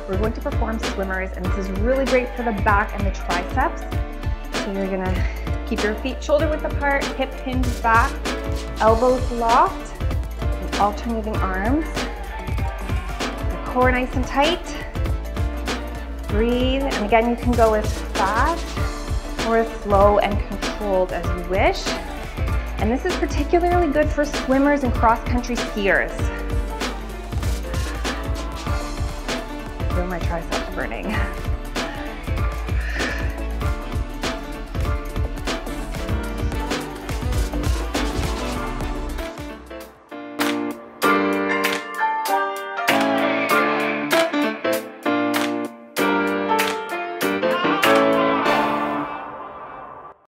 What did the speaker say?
we're going to perform swimmers, and this is really great for the back and the triceps. So you're gonna keep your feet shoulder width apart, hip hinge back, elbows locked, and alternating arms. The core nice and tight. Breathe, and again, you can go as fast or as slow and controlled as you wish. And this is particularly good for swimmers and cross-country skiers. I feel my triceps burning.